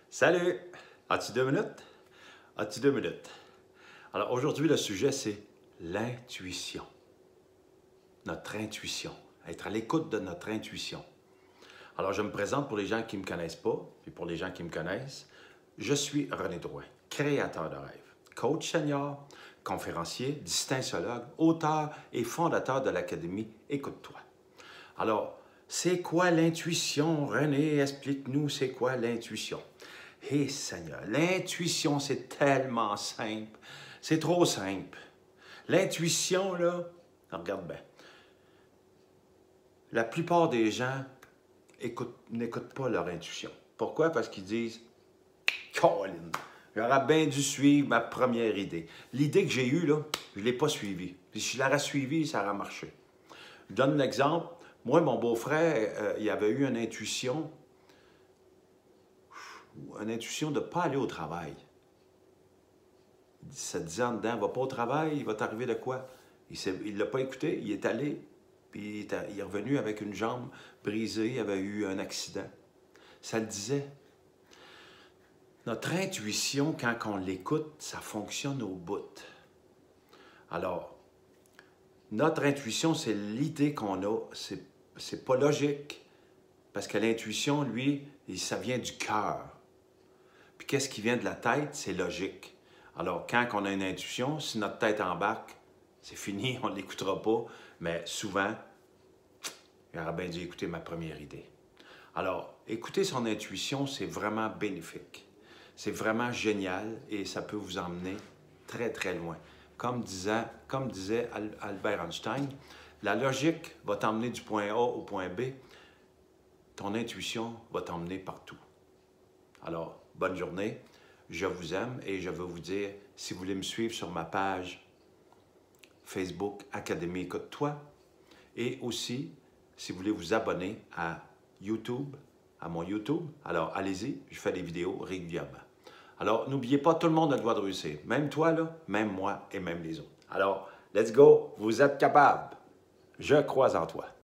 Salut! As-tu 2 minutes? As-tu 2 minutes? Alors aujourd'hui, le sujet, c'est l'intuition. Notre intuition. Être à l'écoute de notre intuition. Alors je me présente pour les gens qui ne me connaissent pas, puis pour les gens qui me connaissent. Je suis René Drouin, créateur de rêve, coach senior, conférencier, distinctiologue, auteur et fondateur de l'Académie Écoute-toi. Alors, c'est quoi l'intuition? René, explique-nous, c'est quoi l'intuition? Hé Seigneur, l'intuition, c'est tellement simple. C'est trop simple. L'intuition, là, regarde bien. La plupart des gens n'écoutent pas leur intuition. Pourquoi? Parce qu'ils disent « Colin, j'aurais bien dû suivre ma première idée. » L'idée que j'ai eue, là, je ne l'ai pas suivie. Puis si je l'aurais suivie, ça aurait marché. Je donne un exemple. Moi, mon beau-frère, il avait eu une intuition de ne pas aller au travail. Il se disait en dedans, va pas au travail, il va t'arriver de quoi? Il ne l'a pas écouté, il est allé, puis il est revenu avec une jambe brisée, il avait eu un accident. Ça le disait. Notre intuition, quand on l'écoute, ça fonctionne au bout. Alors, notre intuition, c'est l'idée qu'on a, c'est pas logique, parce que l'intuition, lui, ça vient du cœur. Puis qu'est-ce qui vient de la tête? C'est logique. Alors, quand on a une intuition, si notre tête embarque, c'est fini, on ne l'écoutera pas. Mais souvent, j'aurais bien dû écouter ma première idée. Alors, écouter son intuition, c'est vraiment bénéfique. C'est vraiment génial et ça peut vous emmener très, très loin. Comme disait Albert Einstein, la logique va t'emmener du point A au point B. Ton intuition va t'emmener partout. Alors, bonne journée. Je vous aime et je veux vous dire, si vous voulez me suivre sur ma page Facebook Académie Écoute-toi et aussi, si vous voulez vous abonner à YouTube, à mon YouTube, alors allez-y, je fais des vidéos régulièrement. Alors, n'oubliez pas, tout le monde a le droit de réussir. Même toi, là, même moi et même les autres. Alors, let's go, vous êtes capables. Je crois en toi.